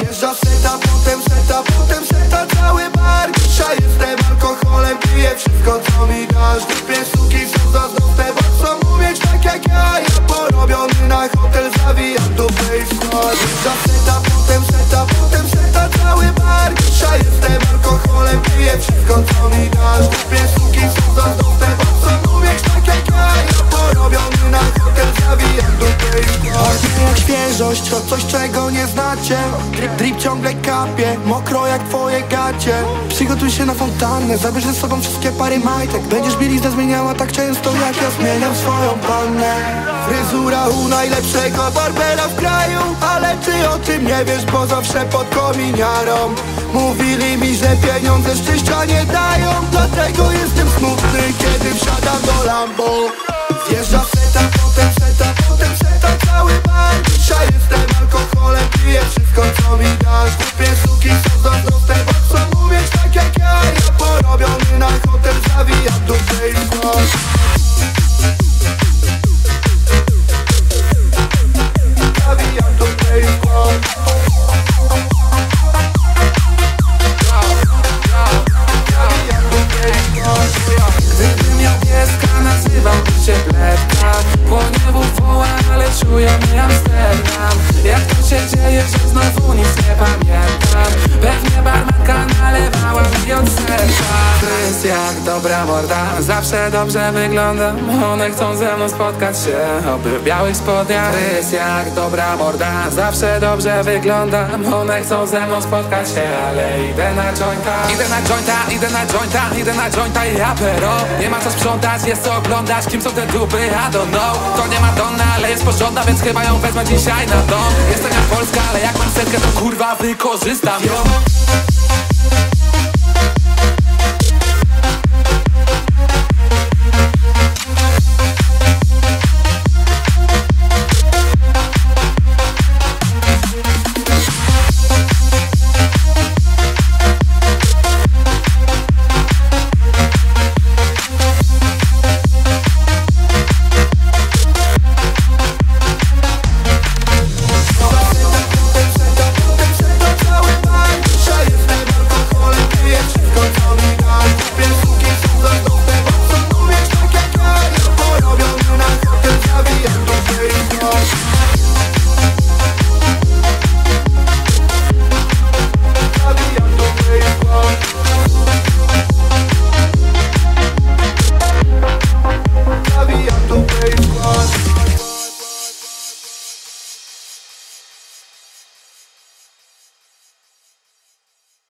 Wjeżdża seta, potem seta, cały bar. Dzisiaj jestem alkoholem, piję wszystko co mi dasz. Dupie suki są zazdrosne, bo chcą umieć tak jak ja. Ja porobiony na hotel, zawijam dupę i skład. Wjeżdża seta, potem seta, cały bar. Dzisiaj jestem alkoholem, piję wszystko co mi dasz. Dupie suki są zazdrosne, bo chcą umieć tak jak ja. Ja porobiony na hotel, zawijam dupę i skład. Pachnie jak świeżość, to coś czego nie znacie. Drip ciągle kapie, mokro jak twoje gacie. Przygotuj się na fontannę, zabierz ze sobą wszystkie pary majtek. Będziesz bieliznę zmieniała tak często jak ja zmieniam swoją pannę. Fryzura u najlepszego barbera w kraju, ale ty o tym nie wiesz, bo zawsze pod kominiarą. Mówili mi, że pieniądze szczęścia nie dają, dlatego jestem smutny, kiedy wsiadam do Lambo. Wjeżdża seta, potem seta, cały bar. Dzisiaj jestem alkoholem, piję wszystko co mi dasz. Głupie suki są zazdrosne, bo chcą umieć tak jak ja. Ja porobiony na hotel, zawijam dupę i skład. Zawijam dupę i skład. Gdybym miał pieska, nazywałby się Pletka. Płonie woła, ale czuję mnie Amsterdam. Jak to się dzieje, że znowu nic nie pamiętam. Pewnie barmanka nalewała mi od serca. Rys jak dobra morda, zawsze dobrze wyglądam. One chcą ze mną spotkać się, oby w białych spodniach. Rys jak dobra morda, zawsze dobrze wyglądam. One chcą ze mną spotkać się, ale idę na jointa. Idę na jointa i apero. Nie ma co sprzątać, jest co oglądać. Kim są te dupy? I don't know. To nie Madonna, ale jest porządna, więc chyba ją wezmę dzisiaj na dom. Jestem jak Polska, ale jak mam setkę, to kurwa wykorzystam ją.